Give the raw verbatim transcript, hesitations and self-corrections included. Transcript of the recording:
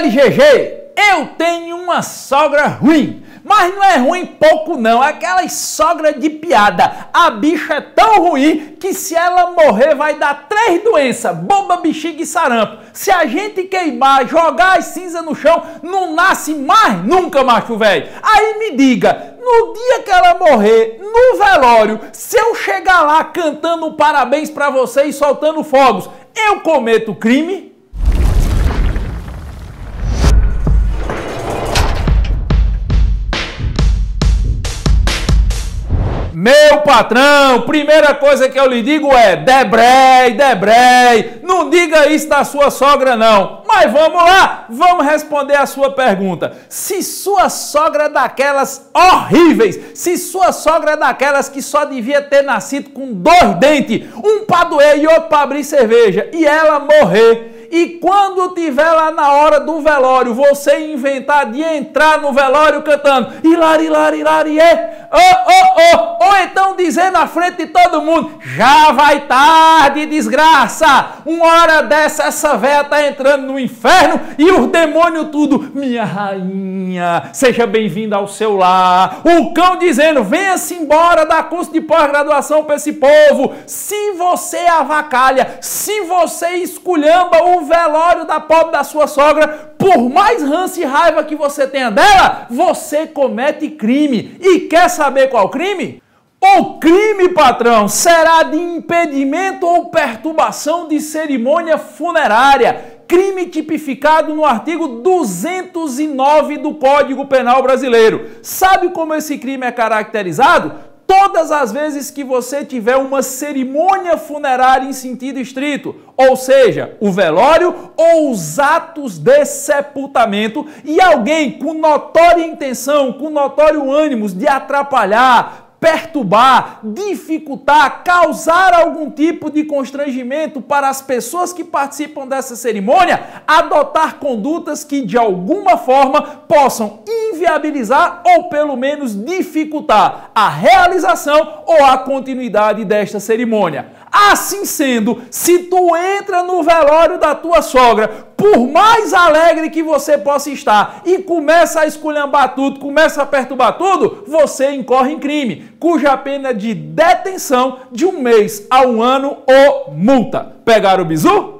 Ei, G G, eu tenho uma sogra ruim, mas não é ruim pouco não, é aquela sogra de piada. A bicha é tão ruim que se ela morrer vai dar três doenças, bomba, bexiga e sarampo. Se a gente queimar, jogar as cinzas no chão, não nasce mais nunca, macho velho. Aí me diga, no dia que ela morrer, no velório, se eu chegar lá cantando parabéns pra você e soltando fogos, eu cometo crime? Meu patrão, primeira coisa que eu lhe digo é debrei, debrei, não diga isso da sua sogra não. Mas vamos lá, vamos responder a sua pergunta. Se sua sogra é daquelas horríveis, se sua sogra é daquelas que só devia ter nascido com dois dentes, um para doer e outro para abrir cerveja, e ela morrer, e quando tiver lá na hora do velório, você inventar de entrar no velório cantando hilari, hilari, hilari, é, oh, oh, oh, ou então dizer na frente de todo mundo, já vai tarde, desgraça, uma hora dessa essa véia tá entrando no inferno e os demônios tudo, minha rainha, seja bem-vinda ao seu lar, o cão dizendo, venha-se embora da curso de pós-graduação para esse povo. Se você avacalha, se você esculhamba o velório da pobre da sua sogra, por mais ranço e raiva que você tenha dela, você comete crime. E quer saber qual crime? O crime, patrão, será de impedimento ou perturbação de cerimônia funerária. Crime tipificado no artigo duzentos e nove do Código Penal Brasileiro. Sabe como esse crime é caracterizado? Todas as vezes que você tiver uma cerimônia funerária em sentido estrito, ou seja, o velório ou os atos de sepultamento, e alguém com notória intenção, com notório ânimo de atrapalhar, perturbar, dificultar, causar algum tipo de constrangimento para as pessoas que participam dessa cerimônia, adotar condutas que de alguma forma possam inviabilizar ou pelo menos dificultar a realização ou a continuidade desta cerimônia. Assim sendo, se tu entra no velório da tua sogra, por mais alegre que você possa estar e começa a esculhambar tudo, começa a perturbar tudo, você incorre em crime, cuja pena de detenção de um mês a um ano ou multa. Pegaram o bizu?